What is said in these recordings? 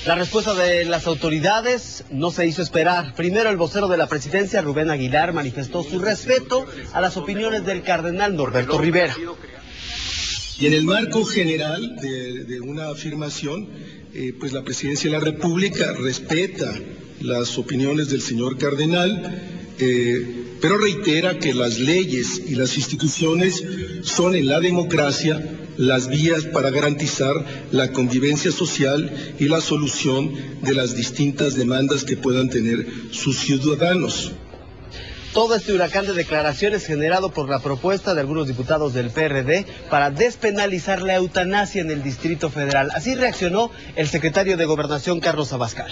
La respuesta de las autoridades no se hizo esperar. Primero, el vocero de la presidencia, Rubén Aguilar, manifestó su respeto a las opiniones del cardenal Norberto Rivera. Y en el marco general de una afirmación, pues la presidencia de la República respeta las opiniones del señor cardenal, pero reitera que las leyes y las instituciones son en la democracia las vías para garantizar la convivencia social y la solución de las distintas demandas que puedan tener sus ciudadanos. Todo este huracán de declaraciones generado por la propuesta de algunos diputados del PRD para despenalizar la eutanasia en el Distrito Federal. Así reaccionó el secretario de Gobernación, Carlos Abascal.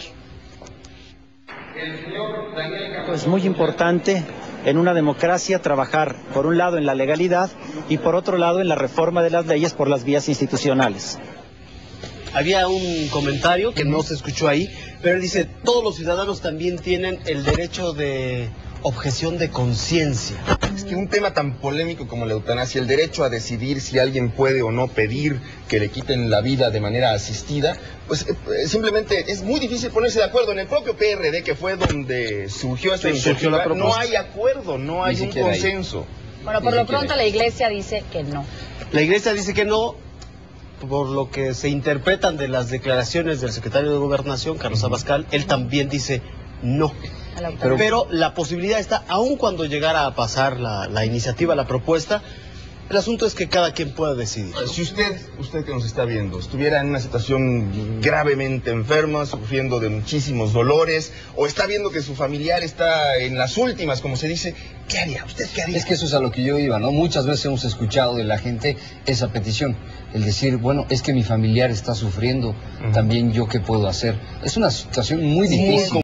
Es muy importante en una democracia trabajar, por un lado, en la legalidad y por otro lado, en la reforma de las leyes por las vías institucionales. Había un comentario que no se escuchó ahí, pero él dice, todos los ciudadanos también tienen el derecho de objeción de conciencia. Es que un tema tan polémico como la eutanasia, el derecho a decidir si alguien puede o no pedir que le quiten la vida de manera asistida, pues simplemente es muy difícil ponerse de acuerdo. En el propio PRD, que fue donde surgió esta iniciativa, no hay acuerdo, no hay un consenso. Bueno, por lo pronto la Iglesia dice que no. La Iglesia dice que no, por lo que se interpretan de las declaraciones del secretario de Gobernación, Carlos Abascal, él también dice no. Pero la posibilidad está, aun cuando llegara a pasar la iniciativa, la propuesta, el asunto es que cada quien pueda decidir. Si usted que nos está viendo, estuviera en una situación gravemente enferma, sufriendo de muchísimos dolores, o está viendo que su familiar está en las últimas, como se dice, ¿qué haría? ¿Usted qué haría? Es que eso es a lo que yo iba, ¿no? Muchas veces hemos escuchado de la gente esa petición, el decir, bueno, es que mi familiar está sufriendo, también yo qué puedo hacer. Es una situación muy difícil.